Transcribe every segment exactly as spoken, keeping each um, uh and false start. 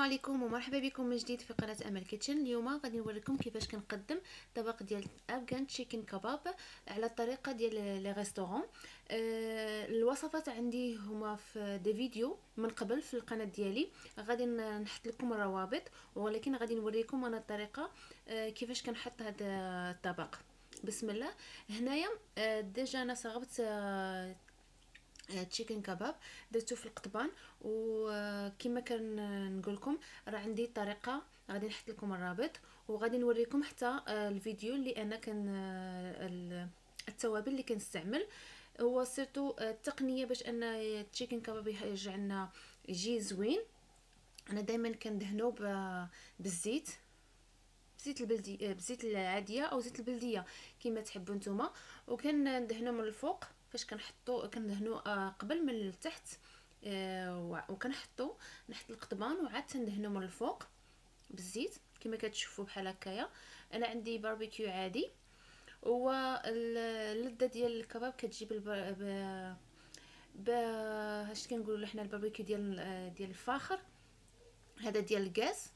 عليكم ومرحبا بكم من جديد في قناه امل كيتشن. اليوم غادي نوريكم كيفاش كنقدم طبق ديال افغان تشيكن كباب على الطريقه ديال لي ريستورون. أه الوصفات عندي هما في دي فيديو من قبل في القناه ديالي، غادي نحط لكم الروابط، ولكن غادي نوريكم انا الطريقه أه كيفاش كنحط هذا الطبق. بسم الله. هنايا أه ديجا انا صغبت أه تشيكن كباب، درتو في القطبان، وكما كنقول لكم راه عندي طريقه غادي نحط لكم الرابط، وغادي نوريكم حتى الفيديو اللي انا كان التوابل اللي كنستعمل. هو سيرتو التقنيه باش ان التشيكن كباب يرجع لنا يجي زوين. انا دائما كندهنو بالزيت، بزيت البلدي بزيت العاديه او زيت البلديه كما تحبوا نتوما، وكندهنو من الفوق فاش كنحطو كندهنو قبل من التحت، وكنحطو نحط القضبان وعاد تندهنو من الفوق بالزيت كما كتشوفوا بحال هكايا. انا عندي باربيكيو عادي، هو اللذه ديال الكباب كتجي بالب... ب اش كنقولوا حنا الباربيكيو ديال ديال الفاخر، هذا ديال الغاز.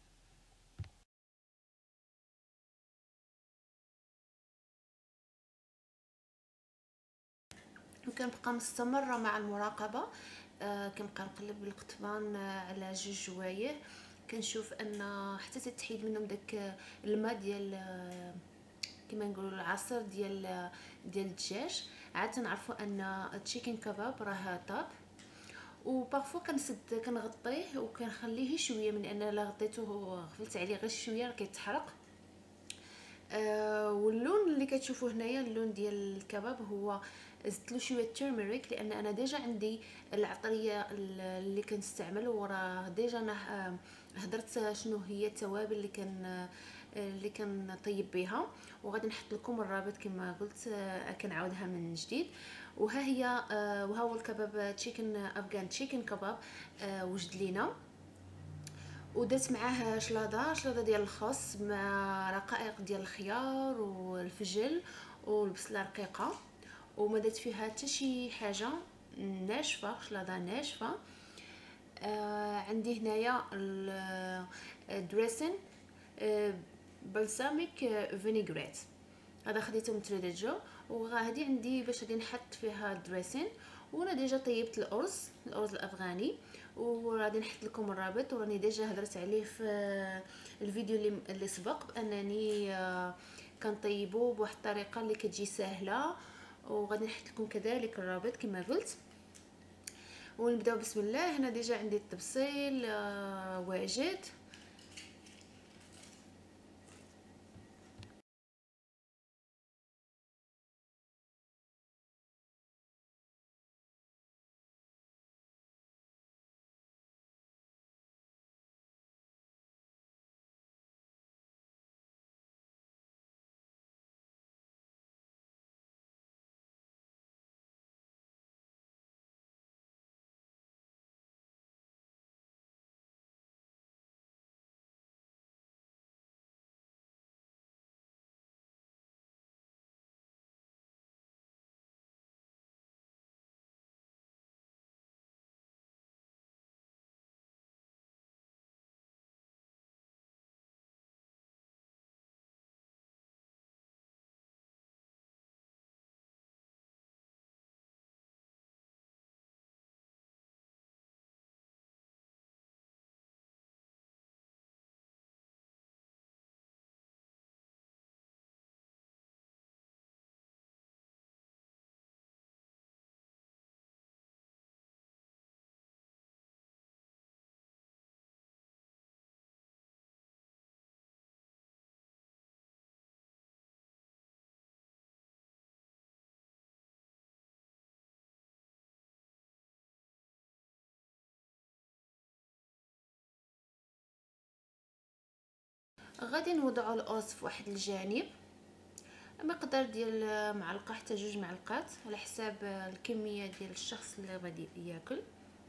وكنبقى مستمره مع المراقبه، آه كنبقى نقلب القطبان آه على جوج جوايه، كنشوف ان حتى تتحيد منهم داك الماء ديال آه كما نقولوا العصير ديال ديال الدجاج، عاد تنعرفوا ان التشيكن كباب راه طاب. وبارفو كنسد كنغطيه وكنخليه شويه، من ان الا غطيته غفلت عليه غير شويه راه كيتحرق. آه واللون اللي كتشوفوه هنايا اللون ديال الكباب هو زدت له شويه تيرميريك، لان انا ديجا عندي العطريه اللي كنستعمل، وراه ديجا انا هضرت شنو هي التوابل اللي كان اللي كنطيب بها، وغادي نحط لكم الرابط كما قلت كنعاودها من جديد. وها هي وها هو الكباب تشيكن افغان تشيكن كباب وجد لينا، ودرت معاه شلاضه شلاضه ديال الخس مع رقائق ديال الخيار والفجل والبصله رقيقه، وما درت فيها حتى شي حاجه ناشفه، شلاضه ناشفه. آه عندي هنايا الدريسين آه بلساميك فينيغريت، هذا خديته من تريدر جو، وهذه عندي باش غادي نحط فيها الدريسين. وانا ديجا طيبت الارز الارز الافغاني، وغادي نحط لكم الرابط، وراني ديجا هضرت عليه في الفيديو اللي اللي سبق بانني كنطيبو بواحد الطريقه اللي كتجي سهله، وغادي نحط لكم كذلك الرابط كما قلت. ونبداو بسم الله. هنا ديجا عندي التبصيل واجد، غادي نوضعوا الارز في واحد الجانب، مقدار ديال معلقه حتى جوج معلقات على حساب الكميه ديال الشخص اللي غادي ياكل.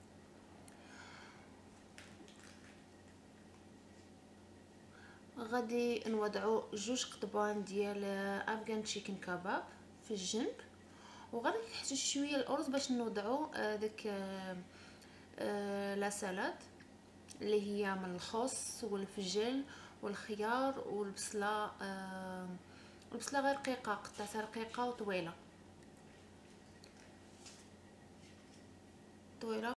غادي نوضعوا جوج قضبان ديال افغان تشيكن كباب في الجنب، وغادي نحتاج شويه الارز باش نوضعوا داك لا سالاد اللي هي من الخس والفجل والخيار والبصله. آه البصله غير رقيقه، قطعتها رقيقه وطويله طويله